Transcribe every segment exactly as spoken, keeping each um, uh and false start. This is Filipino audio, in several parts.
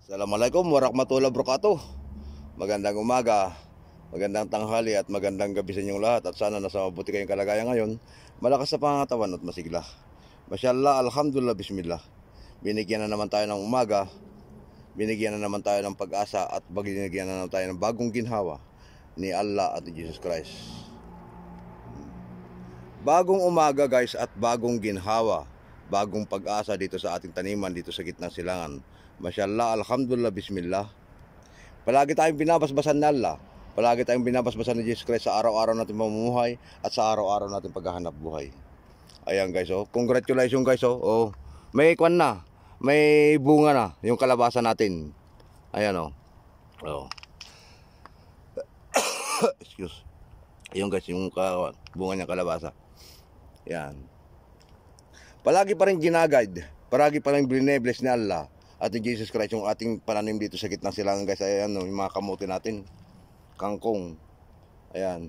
Assalamualaikum warahmatullahi wabarakatuh. Magandang umaga, magandang tanghali at magandang gabi sa inyong lahat. At sana nasa mabuti kayong kalagayan ngayon. Malakas sa pangatawan at masigla. Masyaallah, alhamdulillah, bismillah. Binigyan na naman tayo ng umaga. Binigyan na naman tayo ng pag-asa. At binigyan na naman tayo ng bagong ginhawa ni Allah at ni Jesus Christ. Bagong umaga guys at bagong ginhawa. Bagong pag-asa dito sa ating taniman, dito sa gitnang silangan. Masyaallah, alhamdulillah, bismillah. Palagi tayong binabasbasan ng Allah. Palagi tayong binabasbasan ni Jesus Christ sa araw-araw natin mamumuhay at sa araw-araw natin paghahanap buhay. Ayan guys, oh. Congratulations guys, oh. Oh. May kwan na. May bunga na yung kalabasa natin. Ayan, oh. Oh. Excuse. Ayun guys, yung bunga niya kalabasa. Yan. Palagi pa rin ginaguide. Palagi pa rin blinebless ni Allah at ni Jesus Christ yung ating pananim dito sa gitna silangan guys. Ayan, no, yung mga kamote natin, kangkong, ayan,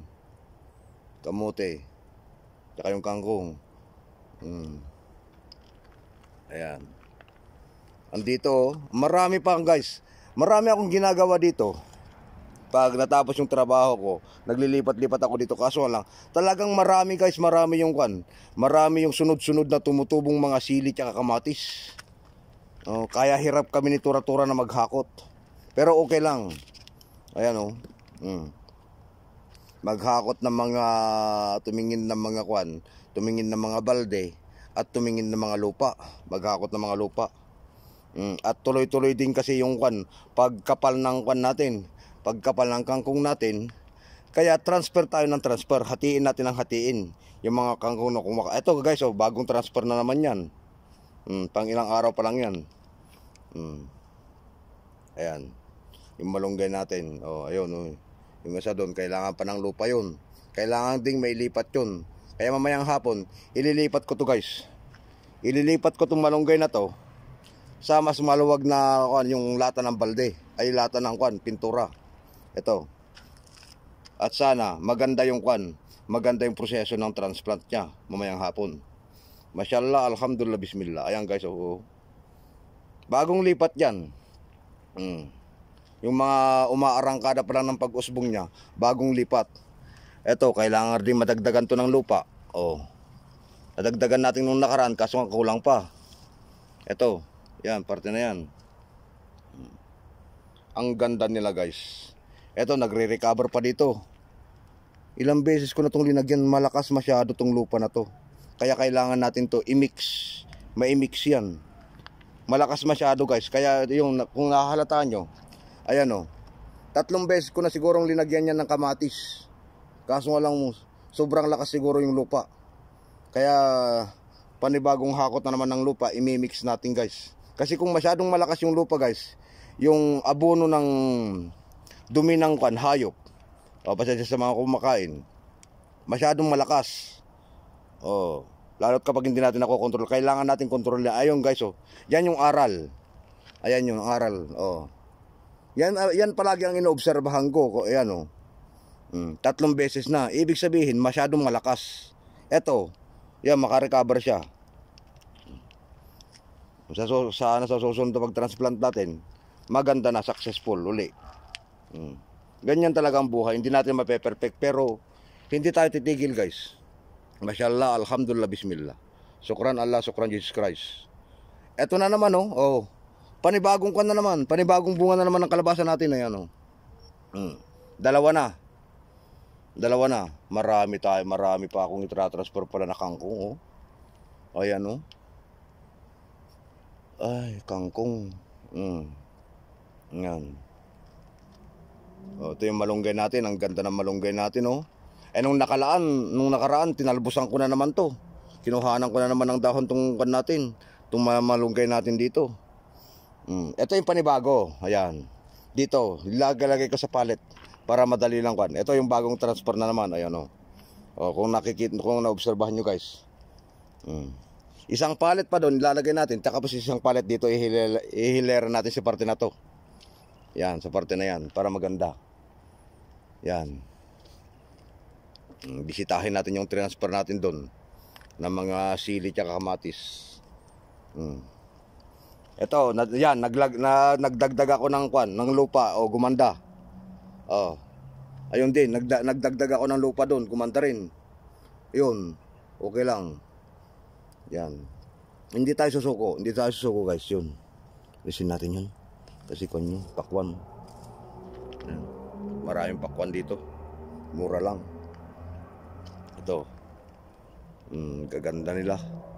kamote, saka yung kangkong, hmm. Ayan, andito, marami pa guys, marami akong ginagawa dito. Pag natapos yung trabaho ko, naglilipat-lipat ako dito, kaso lang, talagang marami guys, marami yung kwan, marami yung sunod-sunod na tumutubong mga sili at kamatis. Oh, kaya hirap kami ni Tura-Tura na maghakot. Pero okay lang. Ayan, oh. Mm. Maghakot ng mga, tumingin ng mga kwan, tumingin ng mga balde, at tumingin ng mga lupa. Maghakot ng mga lupa. Mm. At tuloy-tuloy din kasi yung kwan, pagkapal ng kwan natin, pagkapal ng kangkong natin, kaya transfer tayo ng transfer. Hatiin natin ang hatiin. Yung mga kangkong na kumaka. Ito guys, oh, bagong transfer na naman yan. Hmm, pang ilang araw pa lang yan. Hmm. Ayan. Yung malunggay natin. Oh, ayun. Oh. Yung isa doon, kailangan pa ng lupa yun. Kailangan ding may lipat yun. Kaya mamayang hapon, ililipat ko to guys. Ililipat ko tong malunggay na to sa mas maluwag na kwan, yung lata ng balde. Ay lata ng kwan, pintura. Ito. At sana, maganda yung kwan. Maganda yung proseso ng transplant niya mamayang hapon. Masyaallah, alhamdulillah, bismillah. Ayan guys, oh. Bagong lipat yan. Hmm. Yung mga umaarangkada pa lang ng pag-usbong niya, bagong lipat. Eto, kailangan din madagdagan to ng lupa. Oh. Nadagdagan natin nung nakaraan, kaso kulang pa. Eto, yan, parte na yan. Hmm. Ang ganda nila guys. Eto, nagre-recover pa dito. Ilang beses ko na itong linagyan, malakas masyado tong lupa na to. Kaya kailangan natin to i-mix. Mai-mix yan. Malakas masyado guys. Kaya yung kung nahahalata nyo, ayan o, tatlong beses ko na sigurong linagyan yan ng kamatis. Kaso nga lang sobrang lakas siguro yung lupa. Kaya panibagong hakot na naman ng lupa, i-mix natin guys. Kasi kung masyadong malakas yung lupa guys, yung abono ng dumi ng kan, hayop, o pasensya sa mga kumakain, masyadong malakas. Oh, lalo kapag hindi natin nakokontrol, kailangan natin kontrolin. Ayun guys, oh. Yan yung aral. Ayan yung aral, oh. Yan yan palagi ang inoobserbahan ko. Ayan, oh. Hmm, tatlong beses na. Ibig sabihin, masyadong malakas. Eto, yan, makarecover siya. Sa, sana sa susunod na pag-transplant natin, maganda na, successful, uli. Hmm. Ganyan talaga ang buhay. Hindi natin mape-perfect, pero hindi tayo titigil guys. Masyaallah, alhamdulillah, bismillah. Sukran Allah, sukran Jesus Christ. Eto na naman, oh. Oh. Panibagong kwan na naman. Panibagong bunga na naman ng kalabasa natin. Ayan, oh. Hmm. Dalawa na. Dalawa na. Marami tayo. Marami pa akong itra-transfer pala na kangkong, oh. Ayan, oh. Ay, kangkong. Hmm. Ayan. Oh, ito yung malunggay natin. Ang ganda ng malunggay natin, oh. Eh nung nakalaan, nung nakaraan, tinalbusan ko na naman to. Kinuhanan ko na naman ng dahon tong kan natin, tong malunggay natin dito. Hmm. Ito yung panibago, ayan. Dito, ilagay ko sa pallet para madali lang kan. Ito yung bagong transfer na naman, ayan oh. Oh, kung nakikita, kung naobserbahan nyo guys. Hmm. Isang pallet pa doon, ilalagay natin. Tapos isang pallet dito, ihilera, ihilera natin sa parte na to. Yan, sa parte na yan, para maganda. Yan. Bisitahin natin yung transfer natin doon ng mga sili at kamatis. Hmm. Ito, na, yan, naglag, na, nagdagdag ako ng kwan, ng lupa, o gumanda. Oh. Ayun din, nagda, nagdagdag ako ng lupa doon, gumanda rin. Yun, okay lang. Yan. Hindi tayo susuko, hindi tayo susuko guys, yun. Listen natin yun. Kasi kwan yun, pakwan. Yan. Maraming pakwan dito. Mura lang. Ito. Hmm, gaganda nila.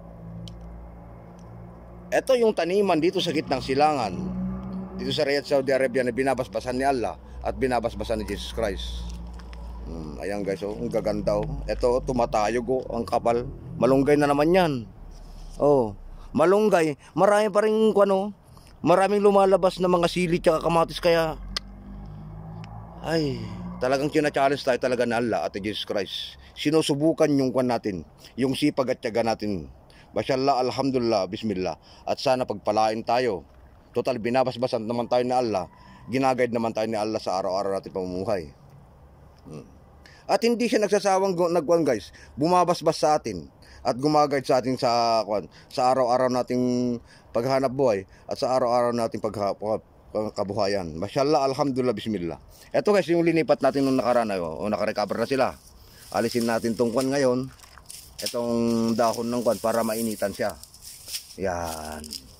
Ito yung taniman dito sa gitnang silangan. Dito sa Riyadh, Saudi Arabia na binabasbasan ni Allah at binabasbasan ni Jesus Christ. Hmm, ayan guys, oh, ang gaganda oh. Ito, tumatayog oh, ang kapal. Malunggay na naman yan. Oh, malunggay. Marami pa rin ano, maraming lumalabas na mga sili at kamatis kaya ay, talagang kina-challenge tayo talaga na Allah at Jesus Christ. Sinusubukan yung kwan natin, yung sipag at tiyaga natin. Mashallah, alhamdulillah, bismillah. At sana pagpalain tayo. Total, binabasbasan naman tayo ni Allah. Ginaguide naman tayo ni Allah sa araw-araw natin pamumuhay. Hmm. At hindi siya nagsasawang nagkuhan guys. Bumabasbas sa atin. At gumaguide sa atin sa, kuhan, sa araw-araw nating paghanap buhay. At sa araw-araw nating pagkabuhayan. Mashallah, alhamdulillah, bismillah. Ito guys, yung linipat natin nung nakaraan. O nakarecover na sila. Alisin natin tong kuhan ngayon. Itong dahon ng kwan para mainitan siya. Yan.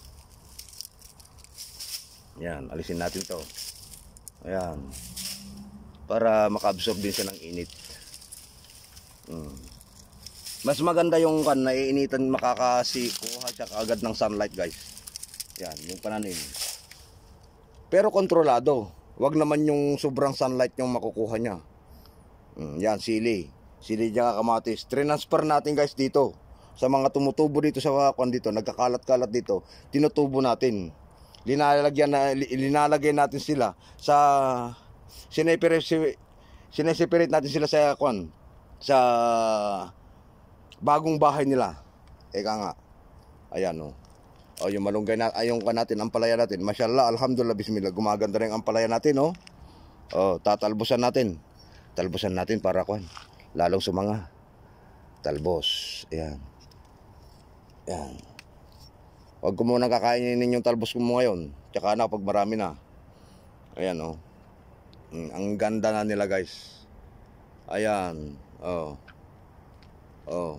Yan, alisin natin to. Ayan. Para maka-absorb din siya ng init. Hmm. Mas maganda yung kwan na iinitan, makakasikuha siya kaagad ng sunlight guys. Yan, yung pananim. Pero kontrolado. Wag naman yung sobrang sunlight yung makukuha niya. Hmm, yan, sili. Sili niya kamatis. Transfer natin guys dito. Sa mga tumutubo dito sa kwan dito, nagkakalat-kalat dito, tinutubo natin. Linalagyan na linalagay natin sila sa sineseparate sineseparate natin sila sa kwan sa bagong bahay nila. Eka nga. Ayan oh. O yung malunggay na ayong kwan natin, ang palaya natin. Mashallah, alhamdulillah, bismillah. Gumaganda rin ang palaya natin oh. Oh, tatalbusan natin. Talbusan natin para kwan lalong sumanga. Talbos. Ayan. Ayan. Huwag ko muna kakainin yung talbos ko mo ngayon. Tsaka na pag marami na. Ayan oh. Ang ganda na nila guys. Ayan. Oh. Oh.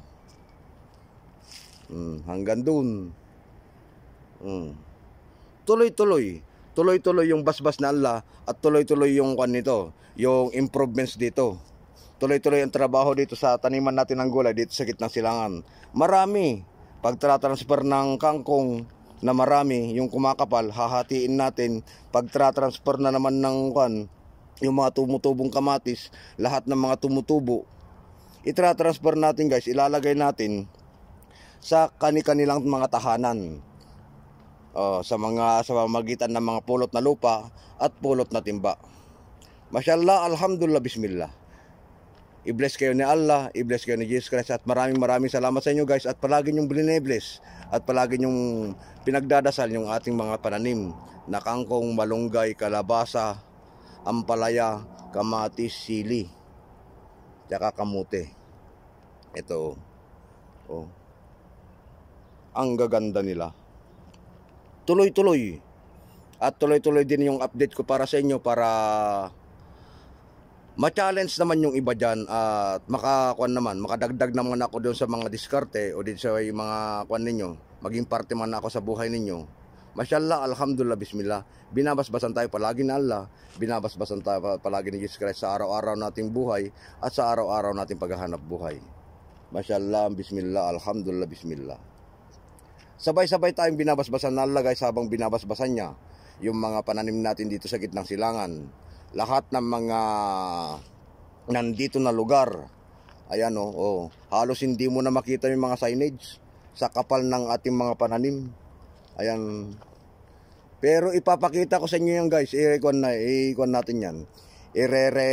Hmm, hanggang dun. Hmm. Tuloy-tuloy. Tuloy-tuloy yung basbas na Allah at tuloy-tuloy yung kwan nito, yung improvements dito. Tuloy-tuloy ang trabaho dito sa taniman natin ng gulay dito sa gitnang silangan. Marami. Pag tra-transfer ng kangkong na marami, yung kumakapal, hahatiin natin. Pag tra-transfer na naman ng kwan, yung mga tumutubong kamatis, lahat ng mga tumutubo, itra-transfer natin guys, ilalagay natin sa kani-kanilang mga tahanan. Oh, sa mga sa magitan ng mga pulot na lupa at pulot na timba. Mashallah, alhamdulillah, bismillah. I-bless kayo ni Allah, i-bless kayo ni Jesus Christ, at maraming maraming salamat sa inyo guys, at palagi nyong bless at palagi nyong pinagdadasal yung ating mga pananim na kangkong, malunggay, kalabasa, ampalaya, kamatis, sili, tsaka kamute. Ito oh. Ang gaganda nila. Tuloy-tuloy. At tuloy-tuloy din yung update ko para sa inyo, para ma-challenge naman yung iba dyan at makakuan naman, makadagdag naman ako doon sa mga diskarte o din sa mga kuan ninyo, maging parte man ako sa buhay ninyo. Mashallah, alhamdulillah, bismillah. Binabasbasan tayo palagi ng Allah, binabasbasan tayo palagi ni Jesus Christ sa araw-araw nating buhay at sa araw-araw nating paghahanap buhay. Mashallah, bismillah, alhamdulillah, bismillah. Sabay-sabay tayong binabasbasan ng Allah guys, habang binabasbasan niya yung mga pananim natin dito sa gitnang silangan. Lahat ng mga nandito na lugar, ayan oh, oh, halos hindi mo na makita yung mga signage sa kapal ng ating mga pananim. Ayan. Pero ipapakita ko sa inyo yan guys, i-recon na, i-recon natin yan. I-re-re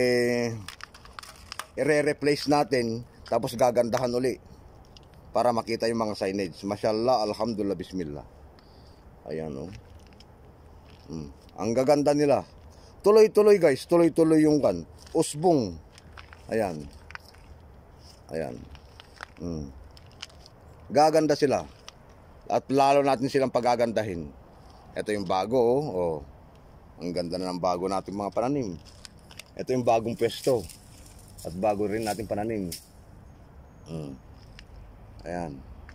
i-re-replace natin, tapos gagandahan uli para makita yung mga signage. Mashallah, alhamdulillah, bismillah. Ayan oh. Hmm. Ang gaganda nila. Tuloy-tuloy guys, tuloy-tuloy yung kan. Usbong. Ayan. Ayan. Hmm. Gaganda sila. At lalo natin silang pagagandahin. Ito yung bago, oh. Oh. Ang ganda na ng bago natin mga pananim. Ito yung bagong pwesto. At bago rin natin pananim. Hmm. Ayan.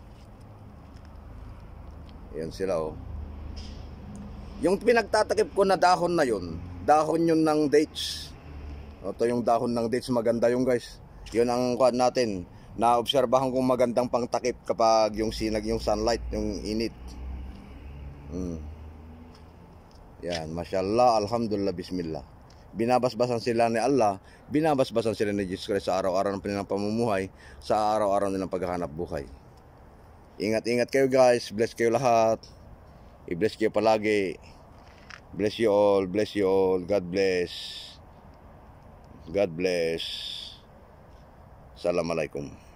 Ayan sila, oh. Yung pinagtatakip ko na dahon na yun, dahon yun ng dates. Ito yung dahon ng dates, maganda yung guys. Yun ang kuwan natin. Naobserbahan kong magandang pangtakip kapag yung sinag, yung sunlight, yung init. Hmm. Yan, mashallah, alhamdulillah, bismillah. Binabasbasan sila ni Allah, binabasbasan sila ni Jesus Christ sa araw-araw ng kanilang pamumuhay, sa araw-araw nilang paghahanap buhay. Ingat-ingat kayo guys, bless kayo lahat. I-bless kayo palagi. Bless you all, bless you all, God bless. God bless. Assalamualaikum.